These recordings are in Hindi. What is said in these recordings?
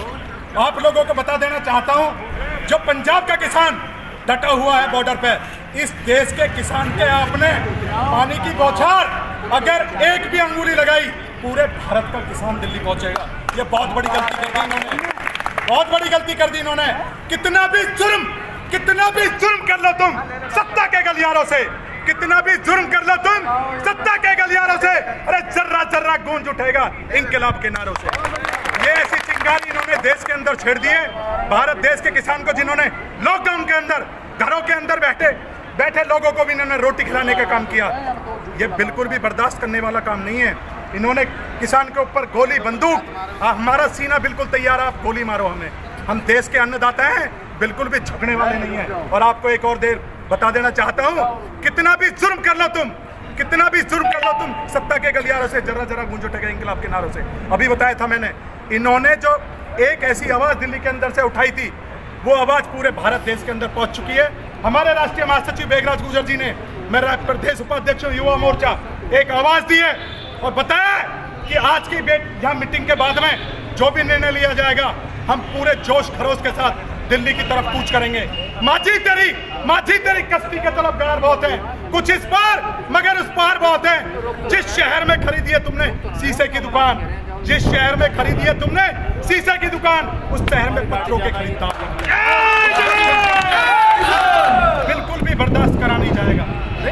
आप लोगों को बता देना चाहता हूं, जो पंजाब का किसान डटा हुआ है बॉर्डर पे, इस देश के किसान के आपने पानी की बौछार अगर एक भी अंगुली लगाई, पूरे भारत का किसान दिल्ली पहुंचेगा। ये बहुत बड़ी गलती कर दी इन्होंने, बहुत बड़ी गलती कर दी इन्होंने। कितना भी जुर्म कर लो तुम सत्ता के गलियारों से, कितना भी जुर्म कर लो तुम सत्ता के गलियारों से, अरे जर्रा जर्रा गूंज उठेगा इंकलाब के नारों से। ये ऐसी चिंगारी इन्होंने देश के अंदर छेड़ दी है। भारत देश के किसान को जिन्होंने लॉकडाउन के अंदर घरों के अंदर बैठे लोगों को भी इन्होंने रोटी खिलाने का काम किया, ये बिल्कुल भी बर्दाश्त करने वाला काम नहीं है। इन्होंने किसान के ऊपर गोली बंदूक, हमारा सीना बिल्कुल तैयार है, आप गोली मारो हमें, हम देश के अन्नदाता हैं, बिल्कुल भी झुकने वाले नहीं हैं। और आपको एक और देर बता देना चाहता हूं, कितना भी जुर्म कर लो तुम सत्ता के गलियारों से जरा जरा गूंज उठेगा इंकलाब के नारों से। अभी बताया था मैंने, इन्होंने जो एक ऐसी आवाज दिल्ली के अंदर से उठाई थी, वो आवाज पूरे भारत देश के अंदर पहुंच चुकी है। हमारे राष्ट्रीय महासचिव बेगराज गुर्जर जी ने, मेरा प्रदेश उपाध्यक्ष युवा मोर्चा, एक आवाज दी है और बताया कि आज की यहाँ मीटिंग के बाद में जो भी निर्णय लिया जाएगा, हम पूरे जोश खरोश के साथ दिल्ली की तरफ कूच करेंगे। माझी तेरी कश्ती के तरफ गार बहुत है, कुछ इस पार मगर उस पार बहुत है। जिस शहर में खरीदी है तुमने शीशे की दुकान, जिस शहर में खरीदी है तुमने शीशे की दुकान, उस शहर में पत्थरों के खरीदार बिल्कुल भी बर्दाश्त करा नहीं जाएगा।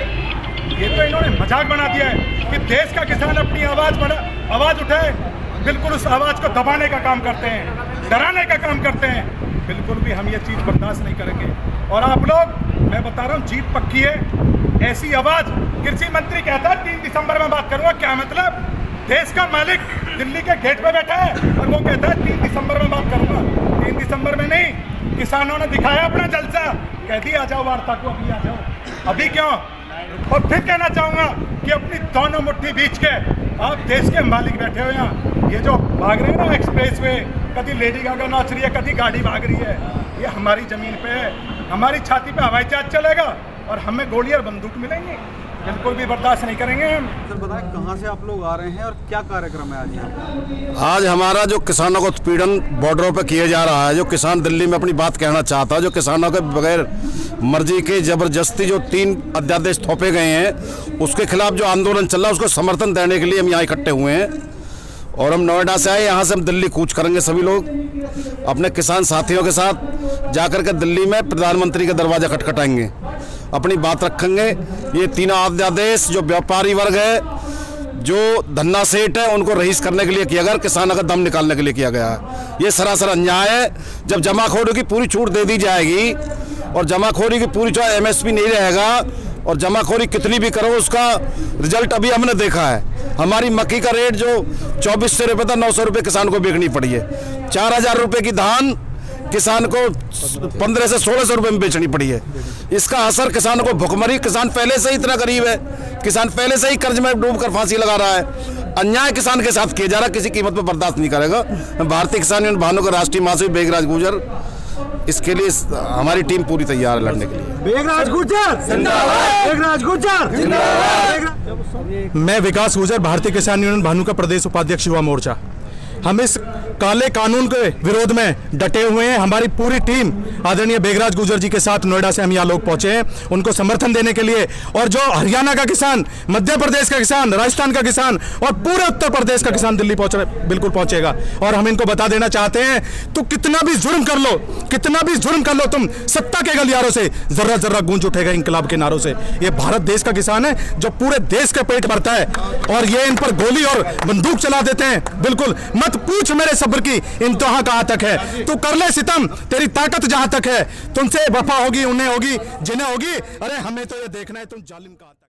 ये तो इन्होंने मजाक बना दिया है कि देश का किसान अपनी आवाज उठाए, बिल्कुल उस आवाज को दबाने का काम करते हैं, डराने का काम करते हैं। बिल्कुल भी हम ये चीज बर्दाश्त नहीं करेंगे। और आप लोग, मैं बता रहा हूँ, जीत पक्की है। ऐसी आवाज कृषि मंत्री कहता है 3 दिसंबर में बात करूंगा, क्या मतलब? देश का मालिक दिल्ली के गेट पे बैठा है और वो कहता है 3 दिसंबर में बात करूंगा। 3 दिसंबर में नहीं, किसानों ने दिखाया अपना जलसा, कह दिया आ जाओ वार्ता को, अभी आ जाओ। अभी क्यों? और फिर कहना चाहूंगा कि अपनी दोनों मुट्ठी बीच के आप देश के मालिक बैठे हो यहाँ, ये जो भाग रहे हैं ना एक्सप्रेस वे, कभी लेडी गागा नाच रही है, कभी गाड़ी भाग रही है, ये हमारी जमीन पे है, हमारी छाती पे हवाई जहाज चलेगा और हमें गोली और बंदूक मिलेंगे, बिल्कुल भी बर्दाश्त नहीं करेंगे हम। सर बताएं कहाँ से आप लोग आ रहे हैं और क्या कार्यक्रम है आज यहाँ? आज हमारा जो किसानों को उत्पीड़न बॉर्डरों पे किया जा रहा है, जो किसान दिल्ली में अपनी बात कहना चाहता है, जो किसानों के बगैर मर्जी के जबरदस्ती जो 3 अध्यादेश थोपे गए हैं, उसके खिलाफ जो आंदोलन चल रहा है, उसको समर्थन देने के लिए हम यहाँ इकट्ठे हुए हैं। और हम नोएडा से आए, यहाँ से हम दिल्ली कूच करेंगे। सभी लोग अपने किसान साथियों के साथ जाकर के दिल्ली में प्रधानमंत्री का दरवाजा खटखटाएंगे, अपनी बात रखेंगे। ये 3 अध्यादेश जो व्यापारी वर्ग है, जो धन्ना सेठ है, उनको रईस करने के लिए किया गया, किसानों का दम निकालने के लिए किया गया है। ये सरासर अन्याय है। जब जमाखोरी की पूरी छूट दे दी जाएगी और जमाखोरी की पूरी छूट, MSP नहीं रहेगा और जमाखोरी कितनी भी करो, उसका रिजल्ट अभी हमने देखा है। हमारी मक्की का रेट जो 2400 रुपये था, 900 रुपये किसान को बेचनी पड़ी है। 4000 रुपये की धान किसान को 1500 से 1600 रुपये में बेचनी पड़ी है। इसका असर किसानों को भुखमरी, किसान पहले से ही इतना गरीब है, किसान पहले से ही कर्ज में डूबकर फांसी लगा रहा है। अन्याय किसान के साथ किया जा रहा है, किसी कीमत पर बर्दाश्त नहीं करेगा। भारतीय किसान यूनियन भानु का राष्ट्रीय महासचिव बेगराज गुर्जर, इसके लिए हमारी टीम पूरी तैयार है लड़ने के लिए। बेगराज गुर्जर जिंदाबाद, बेगराज गुर्जर जिंदाबाद। मैं विकास गुर्जर, भारतीय किसान यूनियन भानु का प्रदेश उपाध्यक्ष युवा मोर्चा। हम इस काले कानून के विरोध में डटे हुए हैं। हमारी पूरी टीम आदरणीय बेगराज गुर्जर जी के साथ नोएडा से हम यहाँ लोग पहुंचे हैं उनको समर्थन देने के लिए। और जो हरियाणा का किसान, मध्य प्रदेश का किसान, राजस्थान का किसान और पूरे उत्तर प्रदेश का किसान दिल्ली बिल्कुल पहुंचेगा। और हम इनको बता देना चाहते हैं, तो कितना भी जुर्म कर लो तुम सत्ता के गलियारों से, जर्रा जर्रा गूंज उठेगा इंकलाब के नारों से। ये भारत देश का किसान है जो पूरे देश का पेट भरता है और ये इन पर गोली और बंदूक चला देते हैं। बिल्कुल मत पूछ मेरे सब्र की इंतहा कहां तक है, तू कर ले सितम, तेरी ताकत जहां तक है, तुमसे वफा होगी उन्हें होगी जिन्हें होगी। अरे हमें तो ये देखना है तुम जालिम कहां तक।